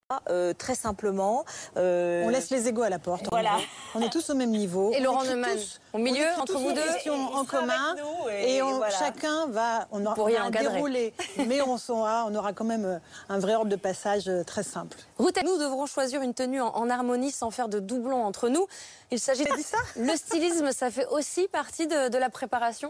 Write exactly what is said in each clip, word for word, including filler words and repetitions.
Euh, très simplement. Euh... On laisse les égos à la porte. Voilà. On est tous au même niveau. Et Laurent Neumann, au milieu, entre vous deux, questions en commun. Et, et on, voilà. chacun va, on aura un déroulé. Mais on, saura, on aura quand même un vrai ordre de passage très simple. Ruth, nous devrons choisir une tenue en, en harmonie sans faire de doublons entre nous. Il s'agit de ça. Le stylisme, ça fait aussi partie de, de la préparation.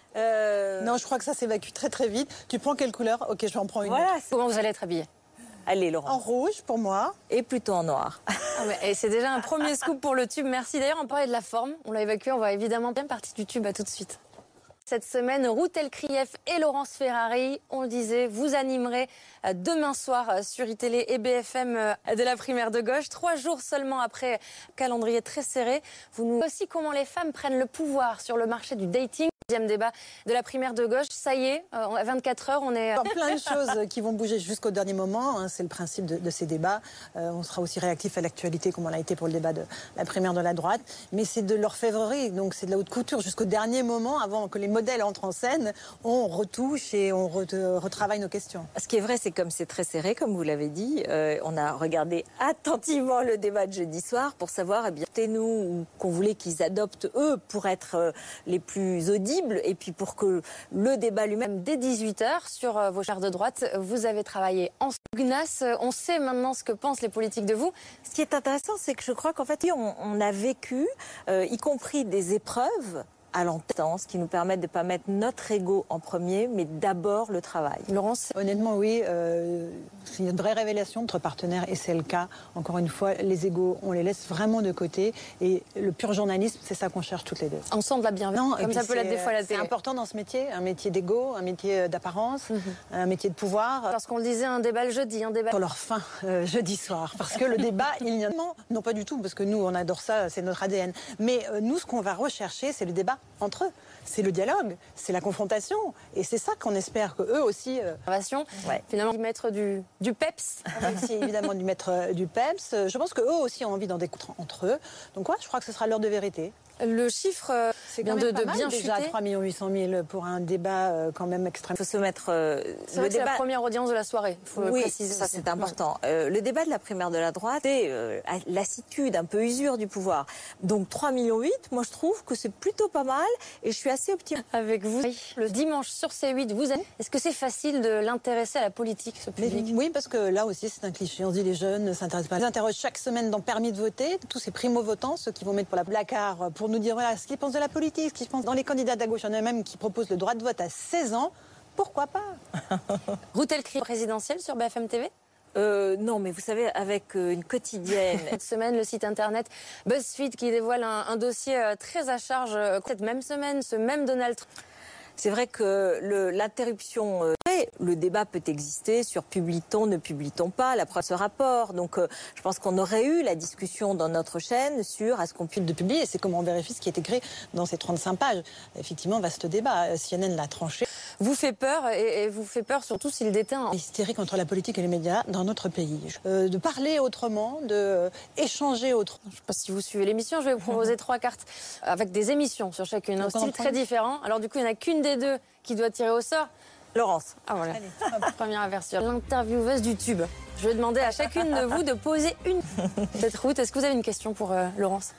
Euh... Non, je crois que ça s'évacue très très vite. Tu prends quelle couleur? Ok, je vais en prendre une. Voilà. Comment vous allez être habillée? Allez, Laurent. En rouge pour moi. Et plutôt en noir. Ah ouais, et c'est déjà un premier scoop pour le tube. Merci. D'ailleurs, on parlait de la forme. On l'a évacué. On va évidemment bien partie du tube. À tout de suite. Cette semaine, Ruth Elkrief et Laurence Ferrari, on le disait, vous animerez demain soir sur I Télé et B F M de la primaire de gauche. Trois jours seulement après un calendrier très serré. Vous nous dites aussi comment les femmes prennent le pouvoir sur le marché du dating. Deuxième débat de la primaire de gauche. Ça y est, à vingt-quatre heures, on est... Alors, plein de choses qui vont bouger jusqu'au dernier moment. Hein, c'est le principe de, de ces débats. Euh, on sera aussi réactif à l'actualité comme on l'a été pour le débat de la primaire de la droite. Mais c'est de l'orfèvrerie, donc c'est de la haute couture jusqu'au dernier moment avant que les modèles entrent en scène. On retouche et on re retravaille nos questions. Ce qui est vrai, c'est comme c'est très serré, comme vous l'avez dit, euh, on a regardé attentivement le débat de jeudi soir pour savoir, eh bien, nous qu'on voulait qu'ils adoptent eux pour être euh, les plus audibles. Et puis pour que le débat lui-même, dès dix-huit heures, sur vos chars de droite, vous avez travaillé en Gnas. On sait maintenant ce que pensent les politiques de vous. Ce qui est intéressant, c'est que je crois qu'en fait, on, on a vécu, euh, y compris des épreuves à l'entente, qui nous permettent de ne pas mettre notre ego en premier, mais d'abord le travail. Laurence, honnêtement, oui, euh, c'est une vraie révélation entre partenaires et c'est le cas. Encore une fois, les égos, on les laisse vraiment de côté et le pur journalisme, c'est ça qu'on cherche toutes les deux. On sent de la bienveillance, comme ça peut l'être des fois à la télé. C'est important dans ce métier, un métier d'égo, un métier d'apparence, mm-hmm. un métier de pouvoir. Parce qu'on le disait, un débat le jeudi, un débat... Sur leur fin, euh, jeudi soir, parce que le débat, il y en a... Non, non, pas du tout, parce que nous, on adore ça, c'est notre A D N. Mais euh, nous, ce qu'on va rechercher, c'est le débat entre eux. C'est le dialogue, c'est la confrontation. Et c'est ça qu'on espère qu'eux aussi... Euh... Ouais. Finalement, du maître du, du peps. C'est évidemment du maître euh, du peps. Je pense qu'eux aussi ont envie d'en découdre entre eux. Donc ouais, je crois que ce sera l'heure de vérité. Le chiffre euh, c'est bien de, de bien déjà chuter. trois millions huit cent mille pour un débat euh, quand même extrême. Il faut se mettre... Euh, c'est le débat... la première audience de la soirée, il faut oui, le préciser. Ça c'est important. Euh, le débat de la primaire de la droite, c'est euh, lassitude, un peu usure du pouvoir. Donc trois millions huit, moi je trouve que c'est plutôt pas mal et je suis assez optimiste. Avec vous, le dimanche sur C huit, vous êtes... est-ce que c'est facile de l'intéresser à la politique, ce public? Mais, oui, parce que là aussi c'est un cliché. On dit les jeunes ne s'intéressent pas. Ils interrogent chaque semaine dans Permis de voter, tous ces primo-votants, ceux qui vont mettre pour la placard pour nous dire voilà ce qu'ils pensent de la politique, ce qu'ils pensent dans les candidats de la gauche. Il y en a même qui proposent le droit de vote à seize ans. Pourquoi pas? Ruth Elkrief présidentielle sur B F M T V? Euh, non, mais vous savez, avec euh, une quotidienne... Cette semaine, le site internet BuzzFeed qui dévoile un, un dossier euh, très à charge. Euh, cette même semaine, ce même Donald Trump. C'est vrai que l'interruption, euh, le débat peut exister sur publie-t-on, ne publie-t-on pas, la preuve ce rapport. Donc euh, je pense qu'on aurait eu la discussion dans notre chaîne sur est-ce qu'on puisse de publier. C'est comment on vérifie ce qui est écrit dans ces trente-cinq pages. Effectivement, vaste débat. C N N l'a tranché. Vous fait peur et, et vous fait peur surtout s'il déteint. Hystérique entre la politique et les médias dans notre pays. Euh, de parler autrement, de euh, échanger autrement. Je ne sais pas si vous suivez l'émission, je vais vous proposer trois cartes avec des émissions sur chacune, un style très différent. Alors du coup, il n'y en a qu'une des deux qui doit tirer au sort. Laurence. Ah voilà. Allez, première aversion. L'intervieweuse du tube. Je vais demander à chacune de vous de poser une. Cette route, est-ce que vous avez une question pour euh, Laurence?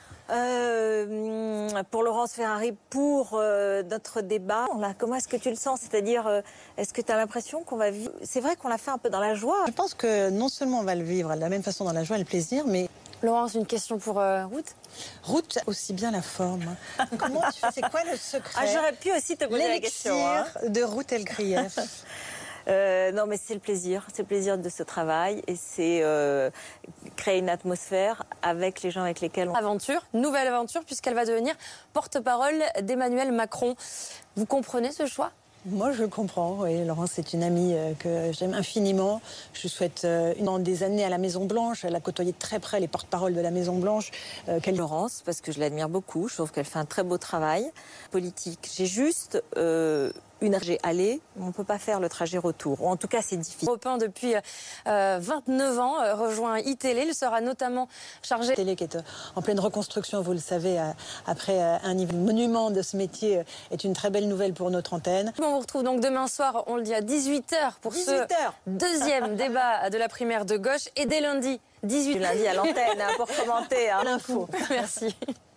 Euh, pour Laurence Ferrari, pour euh, notre débat, là, comment est-ce que tu le sens? C'est-à-dire, euh, est-ce que tu as l'impression qu'on va vivre... C'est vrai qu'on l'a fait un peu dans la joie. Je pense que non seulement on va le vivre de la même façon dans la joie et le plaisir, mais... Laurence, une question pour euh, Ruth. Ruth, aussi bien la forme. Comment tu fais? C'est quoi le secret? Ah, j'aurais pu aussi te poser la question. Hein. De Ruth Elkrief. Euh, non, mais c'est le plaisir, c'est le plaisir de ce travail et c'est euh, créer une atmosphère avec les gens avec lesquels on... Aventure, nouvelle aventure, puisqu'elle va devenir porte-parole d'Emmanuel Macron. Vous comprenez ce choix? Moi, je le comprends. Oui, Laurence, c'est une amie euh, que j'aime infiniment. Je souhaite euh, une des années à la Maison-Blanche. Elle a côtoyé de très près les porte-paroles de la Maison-Blanche. Euh, Laurence, parce que je l'admire beaucoup. Je trouve qu'elle fait un très beau travail politique. J'ai juste... Euh, une trajet aller, on ne peut pas faire le trajet retour. Ou en tout cas, c'est difficile. Europe un depuis euh, vingt-neuf ans, euh, rejoint iTélé. Il sera notamment chargé... Télé qui est en pleine reconstruction, vous le savez, après un niveau monument de ce métier, est une très belle nouvelle pour notre antenne. On vous retrouve donc demain soir, on le dit, à dix-huit heures pour dix-huit ce heures. deuxième débat de la primaire de gauche. Et dès lundi, dix-huit heures. Lundi à l'antenne hein, pour commenter. Hein. L'info. Merci.